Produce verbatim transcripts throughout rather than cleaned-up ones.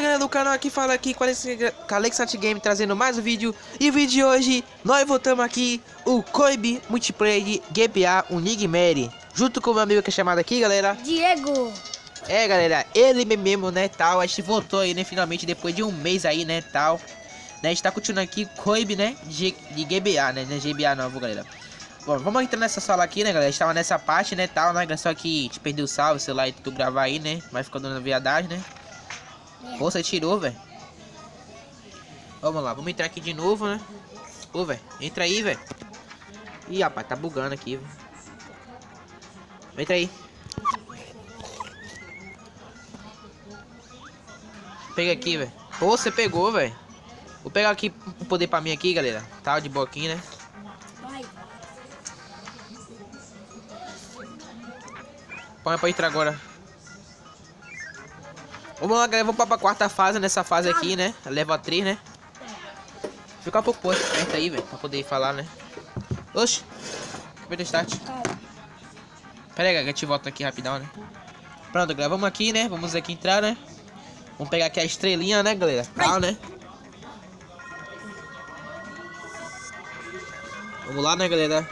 galera do canal, aqui fala aqui com a Alexat Game trazendo mais um vídeo. E o vídeo de hoje, nós voltamos aqui o Coib Multiplayer G B A Unigmere, junto com o meu amigo que é chamado aqui, galera, Diego. É galera, ele mesmo, né, tal. A gente voltou aí, né, finalmente, depois de um mês aí, né, tal, né, a gente tá continuando aqui Coib, né, de, de G B A, né, não é G B A novo, galera. Bom, vamos entrar nessa sala aqui, né, galera. A gente tava nessa parte, né, tal, né, só que te perdeu o salve, sei lá, e tu gravar aí, né, vai ficando na viadagem, né. Pô, você tirou, velho. Vamos lá, vamos entrar aqui de novo, né. Ô, velho, entra aí, velho. Ih, rapaz, tá bugando aqui, velho. Entra aí. Pega aqui, velho. Pô, você pegou, velho. Vou pegar aqui um poder pra mim aqui, galera. Tá de boquinha, né. Vai. Põe pra entrar agora. Vamos lá, galera. Vamos pra, pra quarta fase, nessa fase aqui, né. Leva três, né. Fica um pouco perto aí, velho. Pra poder falar, né. Oxi. Primeiro start. Pera aí, galera. A gente volta aqui rapidão, né. Pronto, galera. Vamos aqui, né. Vamos aqui entrar, né. Vamos pegar aqui a estrelinha, né, galera. Tal, né. Vamos lá, né, galera.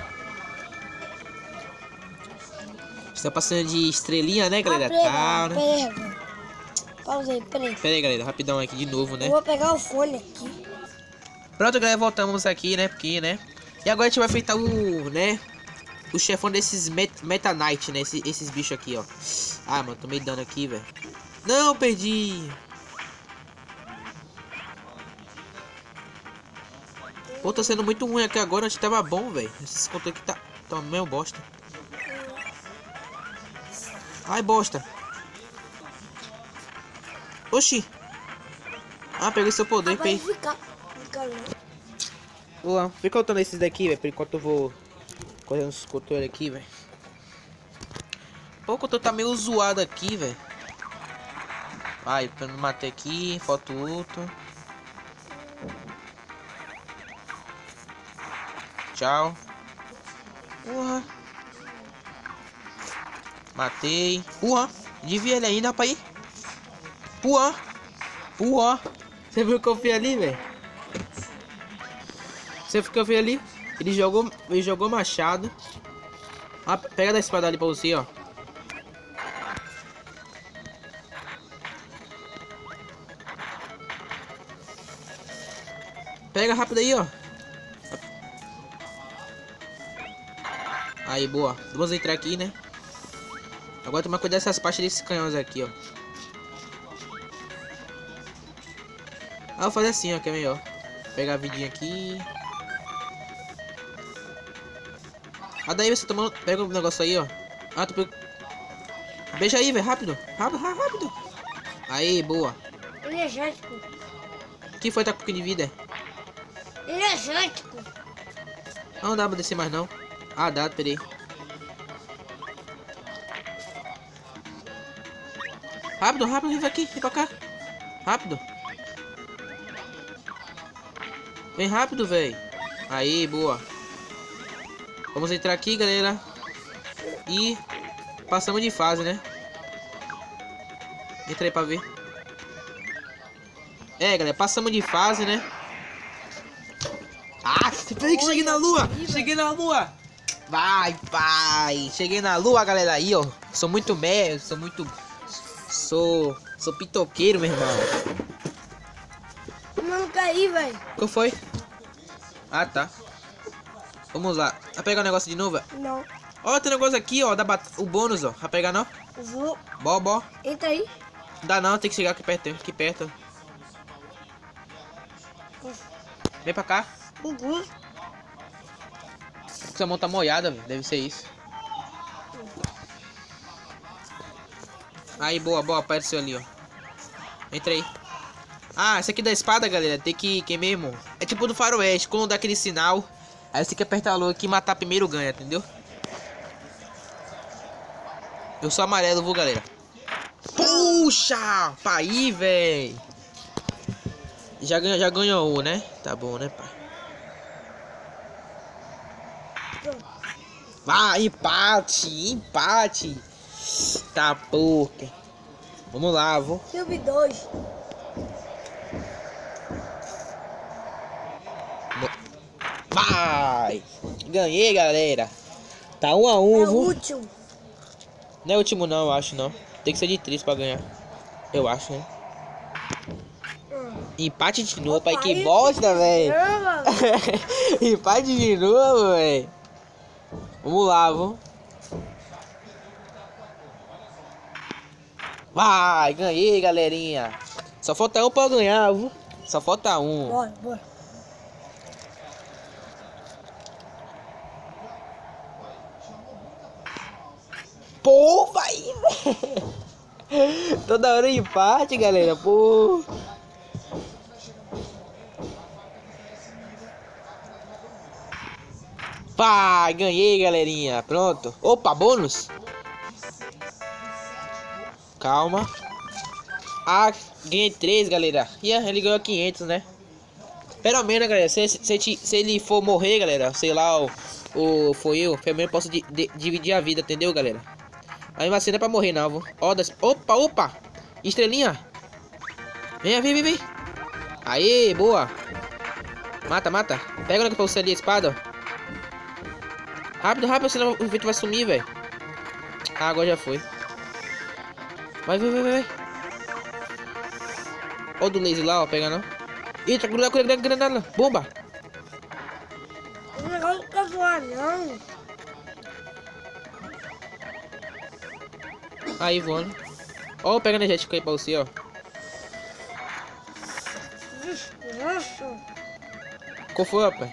Está passando de estrelinha, né, galera. Tal, né. Pera, pausa aí, peraí. Pera aí, galera. Rapidão aqui de novo, né. Eu vou pegar o fone aqui. Pronto, galera. Voltamos aqui, né. Porque, né. E agora a gente vai enfrentar o, né. O chefão desses Met Meta Knight, né. Esses, esses bichos aqui, ó. Ah, mano. Tomei dano aqui, velho. Não, perdi. Pô, tá sendo muito ruim aqui agora. Acho que tava bom, velho. Esses controles aqui tá, tá meio bosta. Ai, bosta. Oxi. Ah, peguei seu poder, Vai pei. ficar. Fica lá. Boa, fica contando esses daqui, velho. Por enquanto eu vou correndo os controles aqui, velho. Pô, o controle tá meio zoado aqui, velho. Ai, pra não matar aqui. Falta o outro. Tchau. Porra. Matei. Porra. Devia ele ainda pra ir. Porra. Porra. Você viu que eu fiz ali, velho? Você viu que eu fiz ali? Ele jogou, ele jogou machado. Ah, pega da espada ali pra você, ó. Pega rápido aí, ó. Aí, boa. Vamos entrar aqui, né? Agora tomar cuidado dessas partes desses canhões aqui, ó. Ah, vou fazer assim, ó, que é melhor. Pegar a vidinha aqui. Ah, daí você toma... Pega o negócio aí, ó. Ah, tu pega... Beija aí, velho. Rápido. Rápido, rápido. Aí, boa. Energético. Quem foi tá com um pouquinho de vida? Energético. Não dá pra descer mais, não. Ah, dá, peraí. Rápido, rápido, vem aqui, vem pra cá. Rápido. Vem rápido, velho. Aí, boa. Vamos entrar aqui, galera. E passamos de fase, né? Entra aí pra ver. É, galera, passamos de fase, né? Ah, peraí que cheguei na lua. Cheguei na lua. Vai, vai. Cheguei na lua, galera. Aí, ó. Sou muito médio, sou muito... Sou... Sou pitoqueiro, meu irmão. Não caí, velho. O que foi? Ah, tá. Vamos lá. Vai pegar o negócio de novo, velho? Não. Ó, tem um negócio aqui, ó. Da bat... O bônus, ó. Vai pegar, não? Eu vou. Bó, bó. Entra aí. Dá não, tem que chegar aqui perto. Aqui perto. Vem pra cá. Uhum. Sua mão tá molhada, velho. Deve ser isso. Aí, boa, boa. Apareceu ali, ó. Entra aí. Ah, esse aqui da espada, galera. Tem que... Que mesmo? É tipo do faroeste. Quando dá aquele sinal, aí você tem que apertar a lua aqui e matar primeiro ganha, entendeu? Eu sou amarelo, viu, galera? Puxa! Pai, velho. Já ganhou, já ganhou, né? Tá bom, né, pai? Vai, empate, empate. Tá, porra. Vamos lá, vou. Cube dois. Vai! Ganhei, galera. Tá um a um, É o viu? último. Não é o último não, eu acho não. Tem que ser de três pra ganhar. Eu acho, né? Hum. Empate de novo, Opa, pai. Que aí, bosta, velho. caramba. Empate de novo, velho. Vamos lá, vamos. Vai, ganhei, galerinha. Só falta um pra ganhar, viu? Só falta um. Bora, bora. Pô, vai. Toda hora empate, galera. Pô. Vai, ganhei, galerinha. Pronto. Opa, bônus. Calma. Ah, ganhei três, galera. E ele ganhou quinhentos, né? Pelo menos, galera, se, se, se ele for morrer, galera, sei lá, o, o foi eu, pelo menos posso di, di, dividir a vida, entendeu, galera? Aí vacina é pra morrer, não, vou. Ó, das, opa, opa! Estrelinha! Vem, vem, vem, vem! Aê, boa! Mata, mata! Pega o que pra você ali, a espada, ó. Rápido, rápido, senão o vento vai sumir, velho. Ah, agora já foi. Vai, vai, vai, vai. Ó o do laser lá, ó, pega não. Eita, granada, granada, granada, bomba. O negócio não quer voar, não. Aí, voando. Ó, pega energético aí pra você, ó. Nossa. Qual foi, rapaz?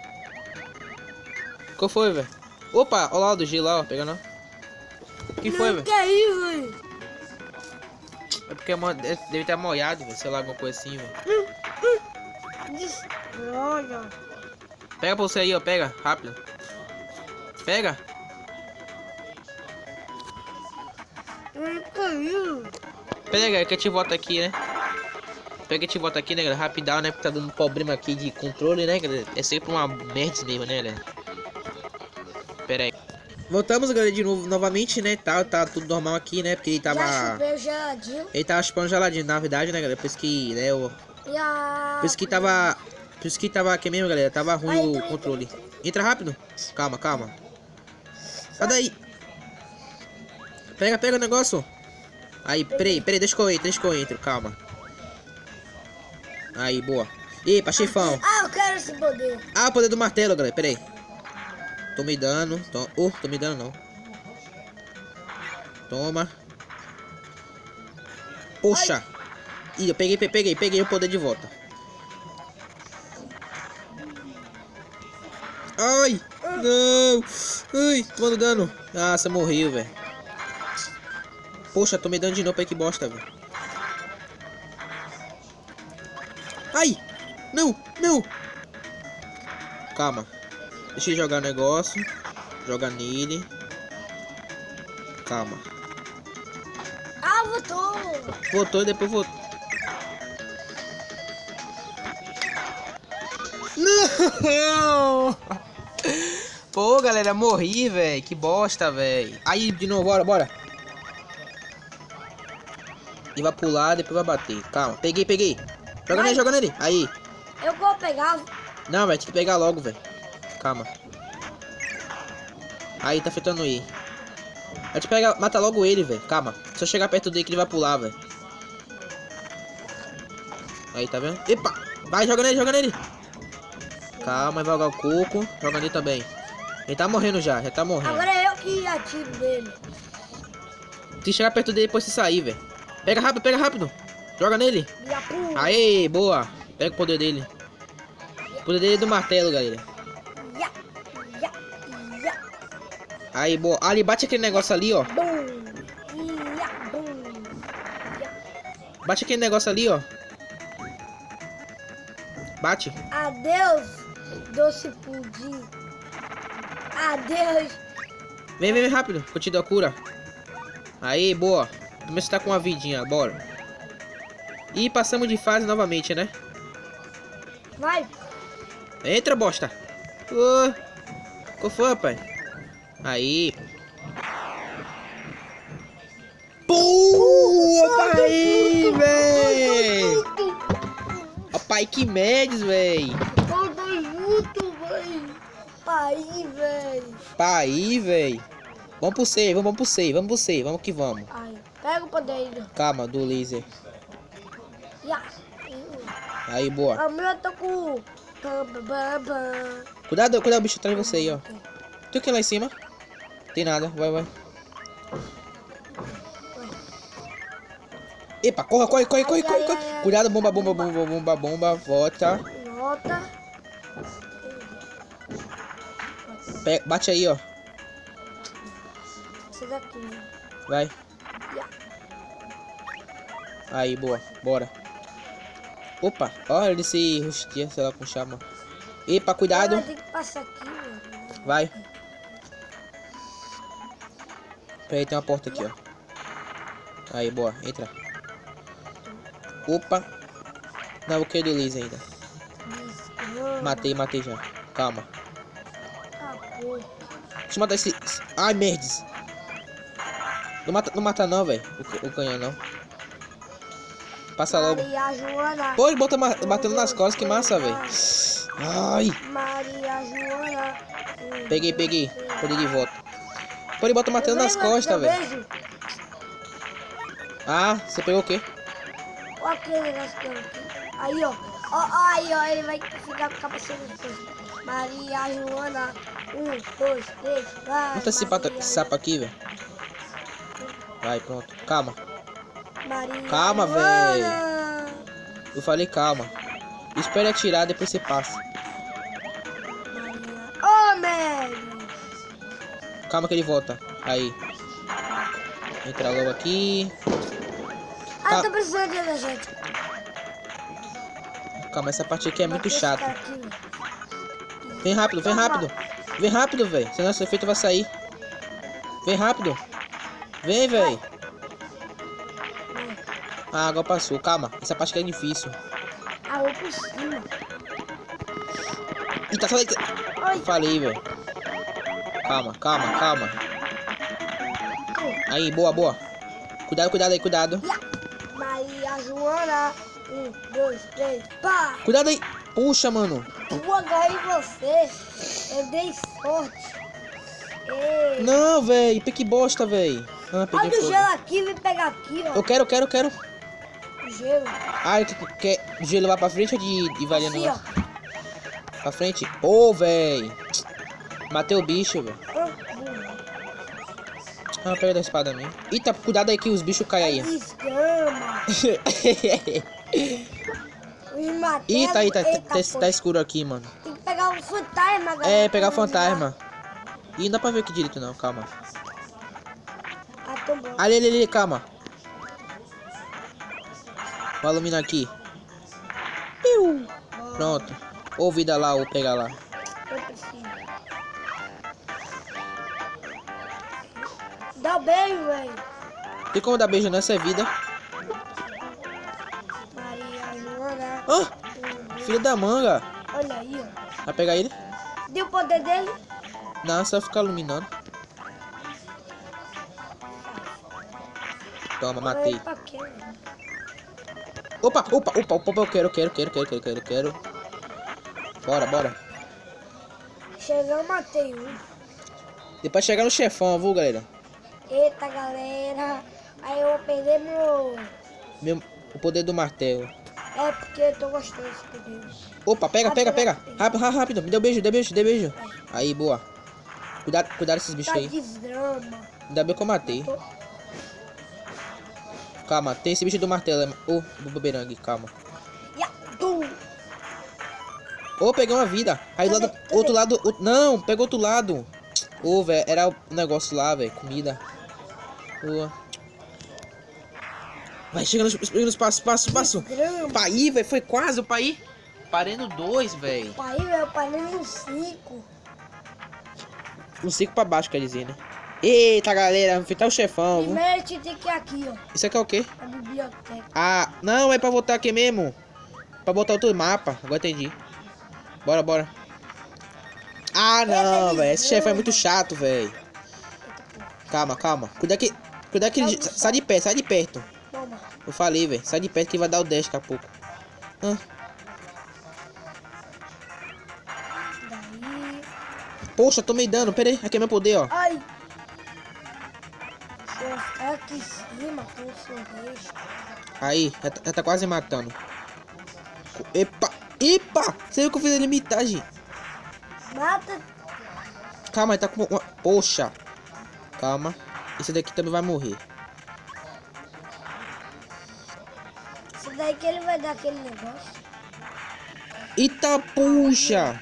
Qual foi, velho? Opa, olha lá o do G lá, ó, pega não. O que foi, Não, velho? que é isso, velho? É porque é mo- é- deve estar molhado, velho, sei lá, alguma coisa assim, velho. Hum, hum. Destroia. Pega pra você aí, ó, pega, rápido. Pega. Não caiu. Pega, que eu te volta aqui, né? Pega e te volta aqui, né, galera? Rapidão, né? Porque tá dando problema aqui de controle, né, galera? É sempre uma merda mesmo, né, galera? Pera aí. Voltamos, galera, de novo, novamente, né? Tá, tá tudo normal aqui, né? Porque ele tava... Já chupei o geladinho. Ele tava chupando geladinho, na verdade, né, galera? Por isso que, né, o... E a... Por isso que tava... Por isso que tava aqui mesmo, galera. Tava ruim Vai, o entra, controle. Entra rápido. Calma, calma. Sai daí. Pega, pega o negócio. Aí, peraí, peraí, deixa que eu entro, deixa que eu entro, calma. Aí, boa. Epa, chefão. Ah, eu quero esse poder. Ah, o poder do martelo, galera, peraí. Tô me dando. Tô... Oh, tô me dando não. Toma. Poxa. Ih, eu peguei, peguei, peguei o poder de volta. Ai, não. Ai, tomando dano. Nossa, morreu, velho. Poxa, tô me dando de novo, aí que bosta, velho. Ai, não, não. Calma. Deixa eu jogar o negócio. Joga nele. Calma. Ah, voltou. Voltou e depois voltou. Não! Pô, galera, morri, velho. Que bosta, velho. Aí, de novo, bora, bora. E vai pular, depois vai bater. Calma, peguei, peguei. Joga nele, joga nele. Aí. Eu vou pegar. Não, vai ter que pegar logo, velho. Calma. Aí, tá afetando aí. Vai te pegar, mata logo ele, velho. Calma. Se eu chegar perto dele que ele vai pular, velho. Aí, tá vendo? Epa! Vai, joga nele, joga nele. Calma, vai jogar o coco. Joga nele também. Ele tá morrendo já, já tá morrendo. Agora é eu que atiro dele. Se chegar perto dele, depois você sair, velho. Pega rápido, pega rápido. Joga nele. E a pula. Aê, boa. Pega o poder dele. O poder dele é do martelo, galera. Ya, ya, ya. Aí, boa. Ali, bate aquele negócio ali, ó. Bum. Ya, bum. Ya. Bate aquele negócio ali, ó. Bate. Adeus, doce pudim. Adeus. Vem, vem, vem rápido. Que eu te dou a cura. Aí, boa. Também você tá com uma vidinha, bora. E passamos de fase novamente, né? Vai. Entra, bosta. Ô, qual foi, rapaz? Aí. Puta aí, véi. Rapaz, que médios, véi. Falta junto, vai. Aí, velho. Pra aí, velho. Vamos pro save, vamos pro save, vamos pro save, vamos que vamos. Aí, pega o poder. Calma, do laser. Ya. Aí, boa. A minha tá com... Cuidado, cuidado, o bicho atrás de você aí, ó. Tem o que lá em cima? Tem nada, vai, vai. Epa, corra, corre, corre, corre, corre, corre. Cuidado, bomba, bomba, bomba, bomba, bomba, volta. Volta. Pega, bate aí, ó. Esse daqui. Vai. Ya. Aí, boa, bora. Opa, olha ele se rustia, sei lá, com chama. Epa, cuidado. Ah, tem que passar aqui, velho. Vai. Peraí, tem uma porta aqui, ó. Aí, boa, entra. Opa. Não, vou querer do Liz ainda. Matei, matei já. Calma. Acabou. Deixa eu matar esse... Ai, merdes. Não mata não, mata não, velho. O, o canhão, não. Passa logo. Maria Joana. Pô, ele bota ma batendo nas costas, que massa, velho. Ai. Maria Joana. Peguei, peguei. Poder de volta. Pô, ele bota matando nas costas, velho. Ah, você pegou o quê? Olha aquele negócio que eu aqui. Aí, ó. Ó, ó, aí, ó. Ele vai ficar com a cabeça depois. Maria Joana. Um, dois, três, vai. Bota esse pato, esse sapo aqui, velho. Vai, pronto. Calma. Maria Calma, Joana. velho. Eu falei calma. Espere atirar, depois você passa. Maria. Ô, Mary. Calma que ele volta. Aí. Entra logo aqui. Ah, Cal- tô precisando de energético. Calma, essa parte aqui é muito Esse chata. cara aqui. Vem rápido, vem rápido. Vem rápido, velho. Senão esse efeito vai sair. Vem rápido. Vem, velho. Ah, agora passou. Calma. Essa parte aqui é difícil. Ah, vou por cima. Eita, sai daí. Ai. Falei, velho. Calma, calma, calma. Aí, boa, boa. Cuidado, cuidado aí, cuidado. Ya. Maria Joana. Um, dois, três, pá. Cuidado aí. Puxa, mano. Eu agarrei você. Eu dei sorte. Ei. Não, velho. Que bosta, velho. Ah, peguei Olha o fogo. gelo aqui, vem pegar aqui, ó. Eu quero, eu quero, eu quero. O gelo. Ah, tu quer o gelo lá pra frente ou de, de variando Assim, lá? ó. Pra frente? Ô, velho. Matei o bicho, velho. Ah, burro. Ah, pega da espada mesmo. Eita, cuidado aí que os bichos caem aí. Escama. Os martelos. Ih, tá aí, tá, Eita, tá, tá poxa. escuro aqui, mano. Tem que pegar um fantasma, galera. É, pegar fantasma. Ih, não dá pra ver aqui direito não, calma. Ah, tô bom. Ali, ali, ali, calma. Vou iluminar aqui. Piu. Pronto. Ou vida lá, ou pegar lá. Eu preciso. Dá bem, velho. Tem como dar beijo nessa vida? Maria Joana. Ah, filho da manga. Olha aí, ó. Vai pegar ele? Deu o poder dele? Não, só ficar iluminando. Toma, matei. Pra quê, velho? Opa, opa, opa, opa, eu quero, eu quero, quero, quero, quero, quero, quero. Bora, bora. Chegar, eu matei um. Depois chegar no chefão, viu, galera? Eita, galera. Aí eu vou perder meu... Meu, o poder do martelo. É porque eu tô gostando desse poder. Opa, pega, pega, pega. Rápido, rápido, rápido. Me deu beijo, dê beijo, dê beijo. Aí, boa. Cuidado, cuidado desses bichos Tá aí. desgrama. Ainda bem que eu matei. Tô... Calma, tem esse bicho do martelo. Ô, do bumerangue, calma. Ya, tum. Ô, peguei uma vida. Aí do lado, Cadê? Cadê? outro lado, outro, não, pegou outro lado. Ô, velho, era o negócio lá, velho, comida. Ô. Vai, chega nos, nos passos, passo, passo. Desgrama. Pai, velho, foi quase o pai. Parei no dois, velho. Pai, velho, eu parei no cinco. Um cinco pra baixo, quer dizer, né? Eita, galera, enfrentar o chefão. viu? Primeiro a gente tem que ir aqui, ó. Isso aqui é o quê? A biblioteca. Ah, não, é pra voltar aqui mesmo. Pra botar outro mapa. Agora entendi. Bora, bora. Ah, não, velho. Esse chefe é muito chato, velho. Calma, calma. Cuidado que... Cuidado que ele... Sai de perto, sai de perto. Toma. Eu falei, velho. Sai de perto que vai dar o dash daqui a pouco. Ah, Daí. Poxa, tomei dano. Pera aí, aqui é meu poder, ó. Ai. Se eu ficar aqui em cima com o sorvete. Aí, já tá, já tá quase matando. Epa, epa! Você viu que eu fiz ele imitar, gente? Mata. Calma, ele tá com uma... Poxa. Calma. Esse daqui também vai morrer. Isso daí que ele vai dar aquele negócio. Eita, puxa!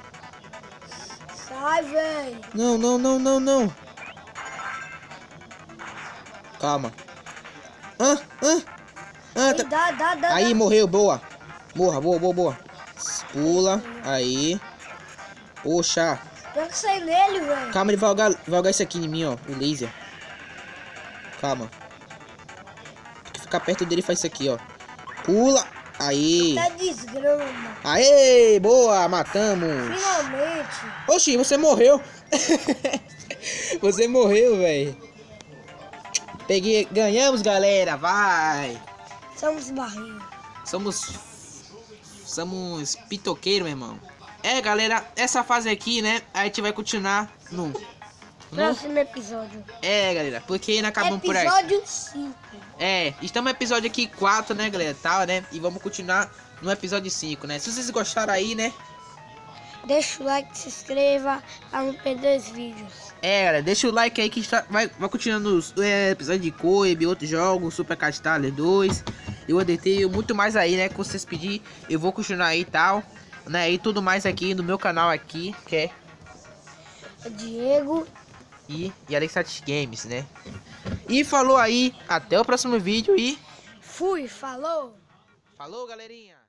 Sai, velho. Não, não, não, não, não. Calma. Ah, ah. Ah, tá... Dá, dá, dá. Aí, dá. morreu, boa. Morra, boa, boa, boa. Pula, aí. Poxa. Tem que sair nele, velho. Calma, ele vai jogar, vai jogar isso aqui em mim, ó. O laser. Calma. Tem que ficar perto dele e faz isso aqui, ó. Pula. Aí. Tá desgrama. Aê, boa, matamos. Finalmente. Oxi, você morreu. Você morreu, velho. Peguei, ganhamos, galera, vai. Somos barrinhos. Somos... Somos pitoqueiro, meu irmão. É, galera, essa fase aqui, né, a gente vai continuar no... no... Próximo episódio. É, galera, porque ainda acabamos por aí. Episódio cinco. É, estamos no episódio aqui quatro, né, galera, tal, né, e vamos continuar no episódio cinco, né. Se vocês gostaram aí, né, Deixa o like, se inscreva para não perder os vídeos. é, galera, deixa o like aí que está, vai, vai continuando os é, episódios de Coib, outros jogos, Super Castaler dois, e o A D T, e muito mais aí, né, que vocês pedir, eu vou continuar aí e tal, né, e tudo mais aqui no meu canal aqui, que é... O Diego. E, e Alexat Games, né? E falou aí, até o próximo vídeo e... Fui, falou. Falou, galerinha!